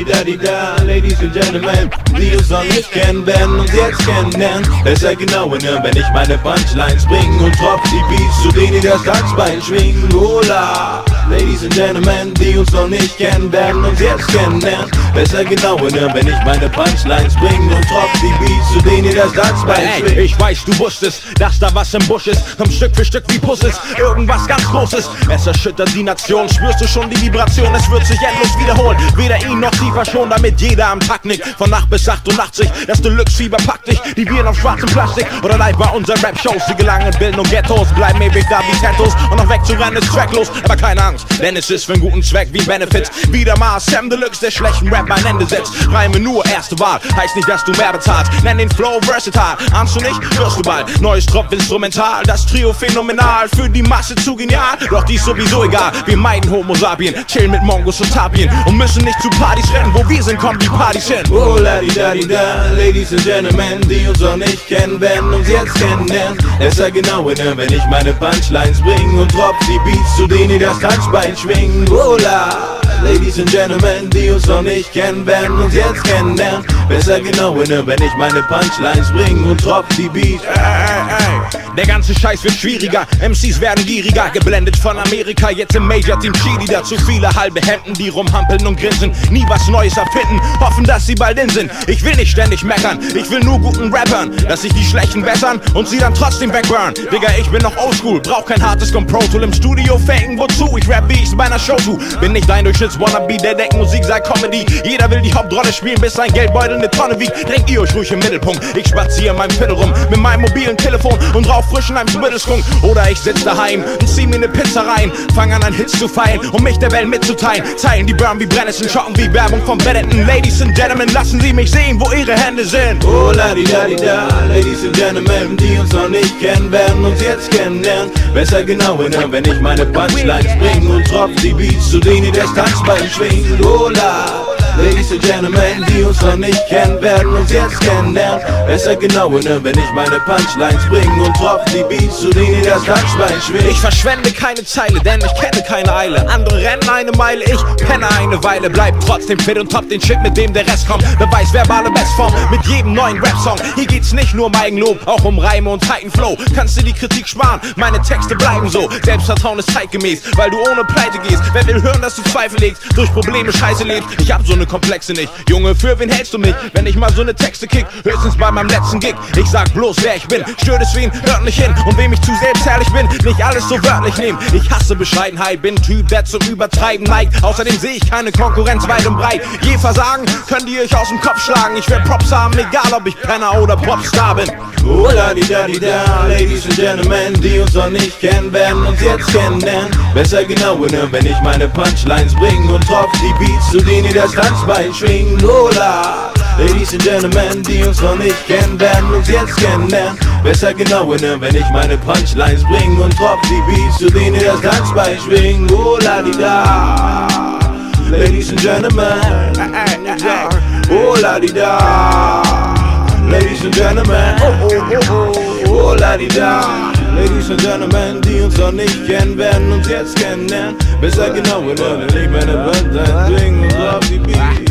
la-di-da-di-da, Ladies and Gentlemen, die uns noch nicht kennen, werden uns jetzt kennenlernen. Besser genau hinhören, wenn ich meine Punchlines bringe und tropf die Beats, zu denen das Tanzbein schwingen. Hola, Ladies and Gentlemen, die uns noch nicht kennen, werden uns jetzt kennenlernen. Besser genau hinhören, wenn ich meine Punchlines bringe und tropf die Beats, zu denen das Tanzbein schwingt. Ey, ich weiß, du wusstest, dass da was im Busch ist, komm Stück für Stück wie Puzzles, irgendwas ganz Großes. Es erschüttert die Nation, spürst du schon die Vibration, es wird sich endlos wiederholen. Weder ihn noch tiefer schon, damit jeder am Takt nickt. Von Nacht bis 88, das Deluxe-Fieber packt dich. Die Viren auf schwarzem Plastik oder live bei unseren Rap-Shows. Die gelangen Bilden und Ghettos, bleiben ewig da wie Tattoos. Und noch wegzurennen ist tracklos, aber keine Angst, denn es ist für einen guten Zweck wie Benefits. Wieder mal Sam Deluxe, der schlechten Rap ein Ende setzt. Reime nur erste Wahl, heißt nicht, dass du mehr bezahlst. Nenn den Flow versatile, ahnst du nicht, wirst du bald. Neues Tropf-Instrumental, das Trio phänomenal. Für die Masse zu genial, doch die ist sowieso egal. Wir meiden Homo Sapien, chillen mit Mongos und Tapien und müssen nicht zu Partys rennen, wo wir sind, kommen die Partys hin. Oh la-di-da-di-da, Ladies and Gentlemen, die uns noch nicht kennen, werden uns jetzt kennenlernen. Besser genau hinhören, wenn ich meine Punchlines bringe und tropf die Beats, zu denen das Tanzbein schwingen. Oh la, Ladies and Gentlemen, die uns noch nicht kennen, werden uns jetzt kennenlernen. Besser genau hinhören, wenn ich meine Punchlines bringe und tropf die Beats. Der ganze Scheiß wird schwieriger, MCs werden gieriger, geblendet von Amerika, jetzt im Major-Team Chili. Dazu viele halbe Hemden, die rumhampeln und grinsen, nie was Neues erfinden, hoffen, dass sie bald in sind. Ich will nicht ständig meckern, ich will nur guten Rappern, dass sich die Schlechten bessern und sie dann trotzdem wegburn. Digga, ich bin noch oldschool, brauch kein hartes Control-Tool im Studio faken, wozu? Ich rap, wie ich's bei einer Show tu. Bin nicht dein Durchschnitts-Wannabe, der denkt, Musik sei Comedy. Jeder will die Hauptrolle spielen, bis sein Geldbeutel eine Tonne wiegt. Drängt ihr euch ruhig im Mittelpunkt, ich spaziere in meinem Viertel rum, mit meinem mobilen Telefon und drauf frisch in einem Mittelschwung. Oder ich sitz daheim und zieh mir eine Pizza rein, fang an Hits zu feilen, um mich der Welt mitzuteilen. Zeilen die burn wie Brennnesseln, schocken wie Werbung vom Benetton. Ladies and Gentlemen, lassen Sie mich sehen, wo Ihre Hände sind. Oh la-di-da-di-da, Ladies and Gentlemen, die uns noch nicht kennen, werden uns jetzt kennenlernen. Besser genau hinhören, wenn ich meine Punchlines bringe und tropf die Beats, zu denen das Tanzbein schwingt. Oh la, Ladies and Gentlemen, die uns noch nicht kennen, werden uns jetzt kennenlernen. Besser genau hinhören, wenn ich meine Punchlines bringe und tropf die Beats, zu denen das Tanzbein schwingt. Ich verschwende keine Zeile, denn ich kenne keine Eile. Andere rennen eine Meile, ich penne eine Weile. Bleib trotzdem fit und top den Shit, mit dem der Rest kommt. Beweis verbale Bestform mit jedem neuen Rap-Song. Hier geht's nicht nur um Eigenlob, auch um Reime und tighten Flow. Kannst du die Kritik sparen, meine Texte bleiben so. Selbstvertrauen ist zeitgemäß, weil du ohne Pleite gehst. Wer will hören, dass du Zweifel legst, durch Probleme Scheiße lebst? Ich hab so eine Komplexe nicht. Junge, für wen hältst du mich, wenn ich mal so eine Texte kick? Höchstens bei meinem letzten Gig. Ich sag bloß, wer ich bin, stör deswegen, hört nicht hin. Und wem ich zu selbstherrlich bin, nicht alles so wörtlich nehmen. Ich hasse Bescheidenheit, bin Typ, der zum Übertreiben neigt. Außerdem sehe ich keine Konkurrenz weit und breit. Je Versagen könnt ihr euch aus dem Kopf schlagen. Ich will Props haben, egal ob ich Penner oder Popstar bin. Oh la-di-da-di-da, Ladies and Gentlemen, die uns noch nicht kennen, werden uns jetzt kennenlernen. Besser genau hinhören, wenn ich meine Punchlines bringe und tropf die Beats, zu denen das Tanzbein schwingt. Oh la, Ladies and Gentlemen, die uns noch nicht kennen, werden uns jetzt kennenlernen. Besser genau hinhören, wenn ich meine Punchlines bringe und tropf die Beats, zu denen das Tanzbein schwingt. Oh la-di-da, Ladies and Gentlemen, oh la-di-da, Ladies and Gentlemen, oh la-di-da, Ladies and Gentlemen, die uns noch nicht kennen, werden uns jetzt kennenlernen. Besser genau hinhören, wenn ich meine Punchlines bringe und tropf die Beats.